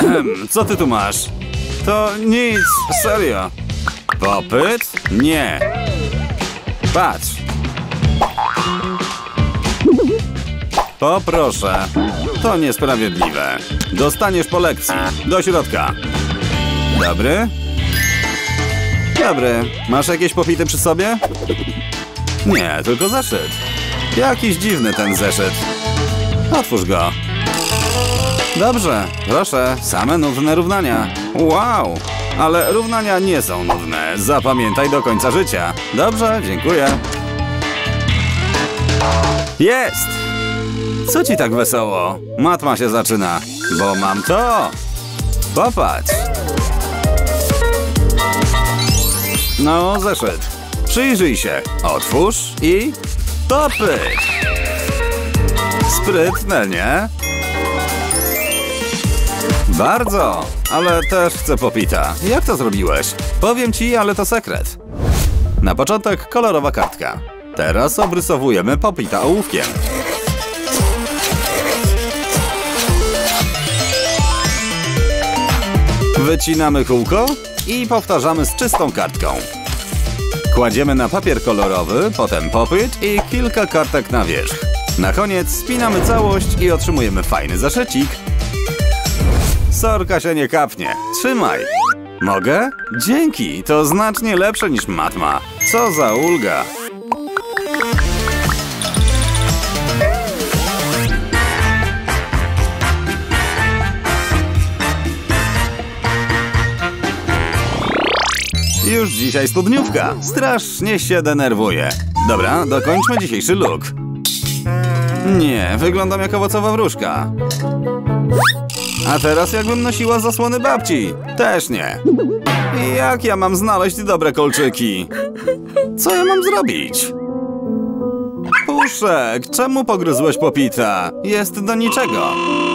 Co ty tu masz? To nic, serio. Popyt? Nie. Patrz. Poproszę. To niesprawiedliwe. Dostaniesz po lekcji. Do środka. Dobry? Dobry. Masz jakieś popity przy sobie? Nie, tylko zeszyt. Jakiś dziwny ten zeszyt. Otwórz go. Dobrze, proszę, same nudne równania. Wow, ale równania nie są nudne. Zapamiętaj do końca życia. Dobrze, dziękuję. Jest! Co ci tak wesoło? Matma się zaczyna, bo mam to. Popatrz. No, zeszyt. Przyjrzyj się. Otwórz i... popyt! Sprytne, nie? Bardzo, ale też chcę popita. Jak to zrobiłeś? Powiem ci, ale to sekret. Na początek kolorowa kartka. Teraz obrysowujemy popita ołówkiem. Wycinamy kółko i powtarzamy z czystą kartką. Kładziemy na papier kolorowy, potem popyt i kilka kartek na wierzch. Na koniec spinamy całość i otrzymujemy fajny zeszycik. Sorka się nie kapnie. Trzymaj. Mogę? Dzięki, to znacznie lepsze niż matma. Co za ulga. Już dzisiaj studniówka. Strasznie się denerwuję. Dobra, dokończmy dzisiejszy look. Nie, wyglądam jak owocowa wróżka. A teraz jakbym nosiła zasłony babci. Też nie. Jak ja mam znaleźć dobre kolczyki? Co ja mam zrobić? Puszek, czemu pogryzłeś popita? Jest do niczego.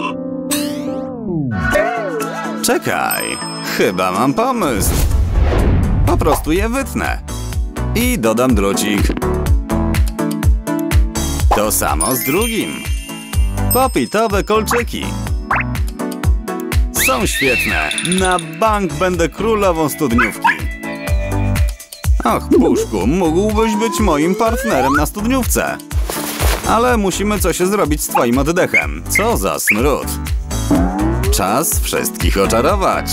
Czekaj, chyba mam pomysł. Po prostu je wytnę. I dodam drucik. To samo z drugim. Popitowe kolczyki. Są świetne. Na bank będę królową studniówki. Och, Puszku, mógłbyś być moim partnerem na studniówce. Ale musimy coś zrobić z twoim oddechem. Co za smród. Czas wszystkich oczarować.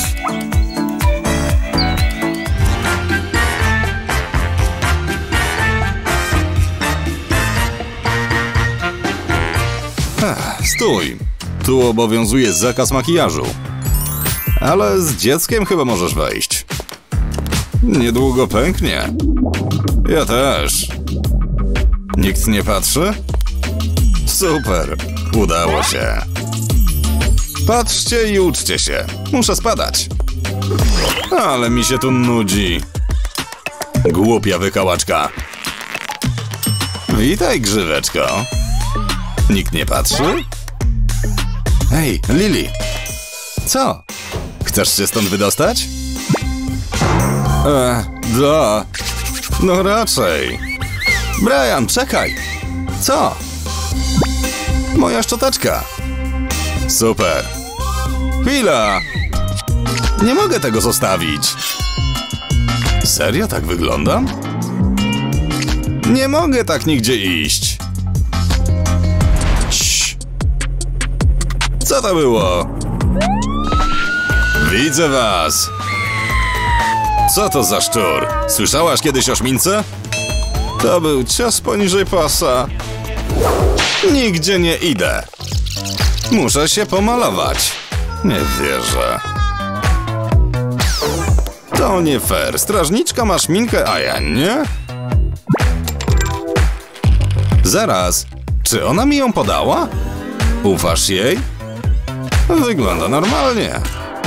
Stój! Tu obowiązuje zakaz makijażu. Ale z dzieckiem chyba możesz wejść. Niedługo pęknie. Ja też. Nikt nie patrzy? Super! Udało się. Patrzcie i uczcie się. Muszę spadać. Ale mi się tu nudzi. Głupia wykałaczka. Witaj, grzyweczko. Nikt nie patrzy? Hej, Lili! Co? Chcesz się stąd wydostać? Da. No raczej. Brian, czekaj! Co? Moja szczoteczka. Super. Chwila! Nie mogę tego zostawić. Serio tak wyglądam? Nie mogę tak nigdzie iść. Co to było? Widzę was! Co to za szczur? Słyszałaś kiedyś o szmince? To był cios poniżej pasa. Nigdzie nie idę. Muszę się pomalować. Nie wierzę. To nie fair. Strażniczka ma szminkę, a ja nie? Zaraz. Czy ona mi ją podała? Ufasz jej? Wygląda normalnie.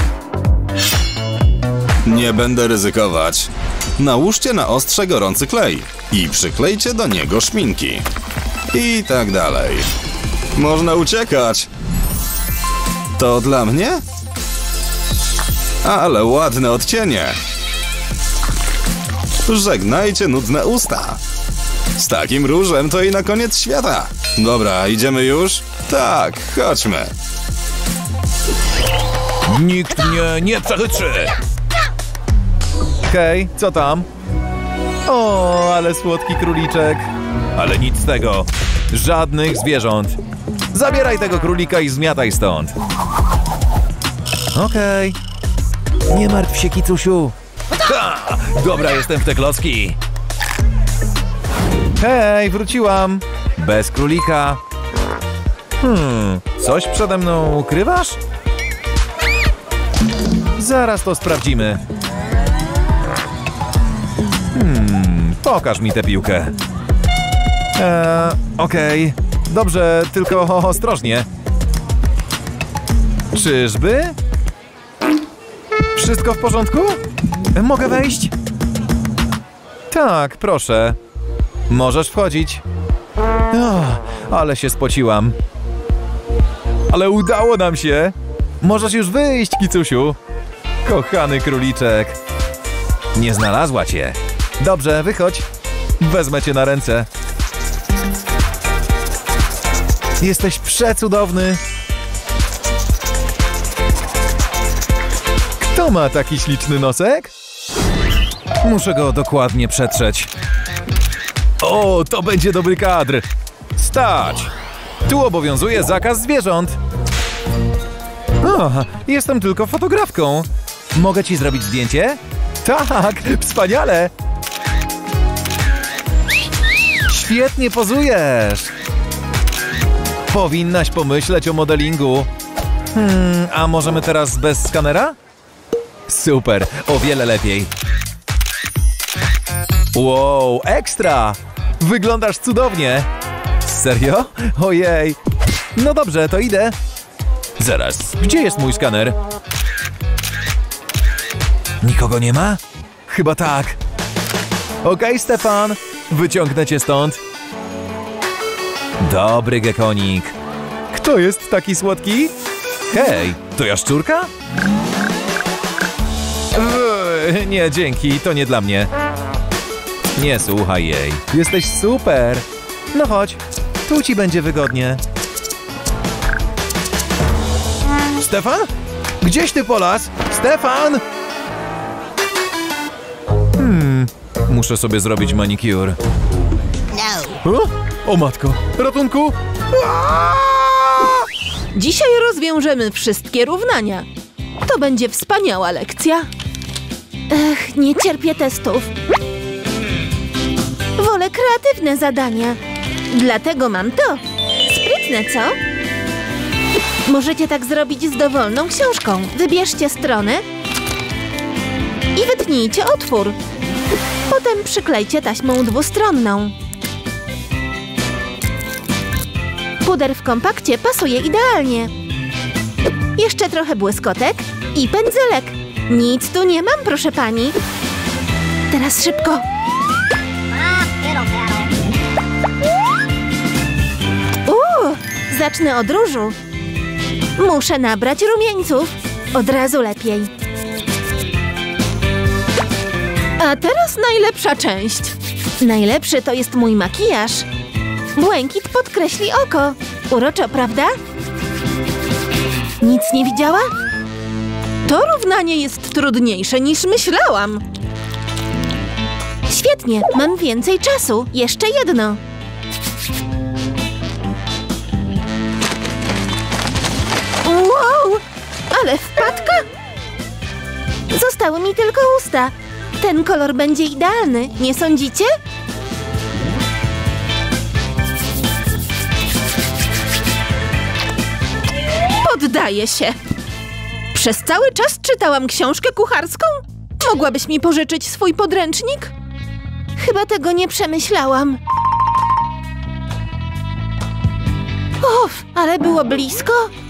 Nie będę ryzykować. Nałóżcie na ostrze gorący klej i przyklejcie do niego szminki. I tak dalej. Można uciekać. To dla mnie? Ale ładne odcienie. Żegnajcie nudne usta. Z takim różem to i na koniec świata. Dobra, idziemy już? Tak, chodźmy. Nikt mnie nie przechytrzy! Hej, co tam? O, ale słodki króliczek. Ale nic z tego. Żadnych zwierząt. Zabieraj tego królika i zmiataj stąd. Okej. Nie martw się, kicusiu. Ha! Dobra, jestem w te klocki. Hej, wróciłam. Bez królika. Coś przede mną ukrywasz? Zaraz to sprawdzimy. Pokaż mi tę piłkę. Okej. Dobrze, tylko ostrożnie. Czyżby? Wszystko w porządku? Mogę wejść? Tak, proszę. Możesz wchodzić. Ale się spociłam. Ale udało nam się. Możesz już wyjść, kicusiu. Kochany króliczek. Nie znalazła cię. Dobrze, wychodź. Wezmę cię na ręce. Jesteś przecudowny. Kto ma taki śliczny nosek? Muszę go dokładnie przetrzeć. O, to będzie dobry kadr. Stać! Tu obowiązuje zakaz zwierząt. O, jestem tylko fotografką. Mogę ci zrobić zdjęcie? Tak, wspaniale! Świetnie pozujesz! Powinnaś pomyśleć o modelingu. A możemy teraz bez skanera? Super, o wiele lepiej. Wow, ekstra! Wyglądasz cudownie! Serio? Ojej! No dobrze, to idę. Zaraz, gdzie jest mój skaner? Nikogo nie ma? Chyba tak. Okej, Stefan, wyciągnę cię stąd. Dobry gekonik. Kto jest taki słodki? Hej, to jaszczurka? Nie, dzięki, to nie dla mnie. Nie słuchaj jej. Jesteś super. No chodź, tu ci będzie wygodnie. Stefan? Gdzieś ty polas? Stefan! Muszę sobie zrobić manicure. O matko, ratunku! Dzisiaj rozwiążemy wszystkie równania. To będzie wspaniała lekcja. Nie cierpię testów. Wolę kreatywne zadania. Dlatego mam to. Sprytne, co? Możecie tak zrobić z dowolną książką. Wybierzcie stronę i wytnijcie otwór. Potem przyklejcie taśmą dwustronną. Puder w kompakcie pasuje idealnie. Jeszcze trochę błyskotek i pędzelek. Nic tu nie mam, proszę pani. Teraz szybko. Zacznę od różu. Muszę nabrać rumieńców. Od razu lepiej. A teraz najlepsza część. Najlepszy to jest mój makijaż. Błękit podkreśli oko. Uroczo, prawda? Nic nie widziała? To równanie jest trudniejsze niż myślałam. Świetnie, mam więcej czasu. Jeszcze jedno. Wow, ale wpadka! Zostały mi tylko usta. Ten kolor będzie idealny, nie sądzicie? Poddaję się. Przez cały czas czytałam książkę kucharską? Mogłabyś mi pożyczyć swój podręcznik? Chyba tego nie przemyślałam. Uff, ale było blisko.